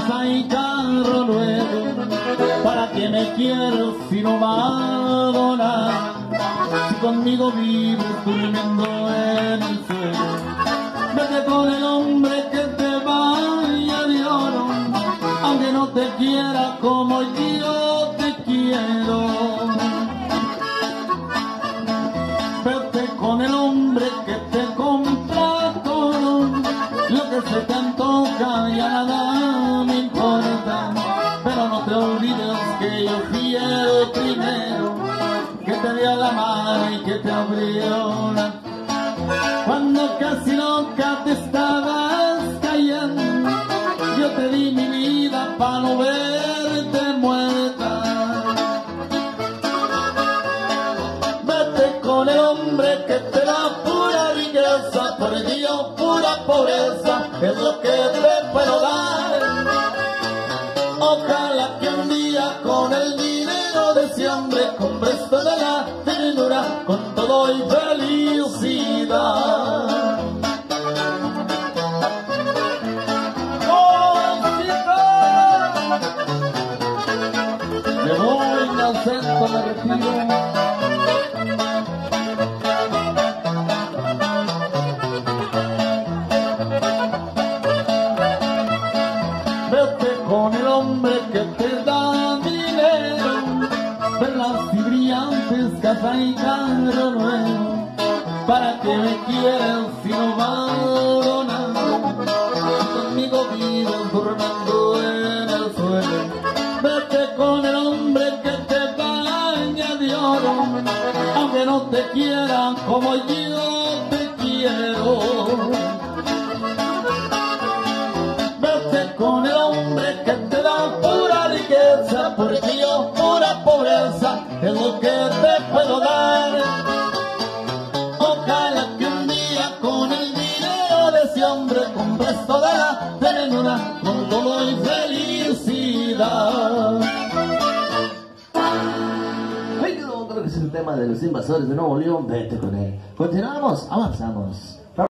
casa y carro nuevo. ¿Para qué me quiero si no Madonna? Si conmigo vives durmiendo en el suelo. Vete con el hombre que te vaya de oro, aunque no te quiera como yo te quiero. Vete con el hombre que te compra todo, lo que se te antoja ya nada me importa. Pero no te olvides que yo fui el primero que te dio la mano y que te abrió la... Cuando casi loca te estabas cayendo, yo te di mi vida para no verte muerta. Vete con el hombre que te da pura riqueza, por Dios pura pobreza, es lo que te puedo dar. Ojalá que un día con el dinero de ese hombre compres toda la ternura con todo y felicidad. Me voy al centro de retiro. Vete con el hombre que te da dinero, perlas y brillantes, casa y carro nuevo. ¿Para qué me quieres si no valgo nada? Conmigo vives durmiendo en el suelo. Vete con el hombre que te baña de oro, aunque no te quiera como yo te quiero. Vete con el hombre que te da pura riqueza, porque yo pura pobreza es lo que te puedo dar. Ojalá que un día con el dinero de ese hombre compres toda la ternura con todo y felicidad. Creo que es el tema de los invasores de Nuevo León. Vete con él. Continuamos, avanzamos.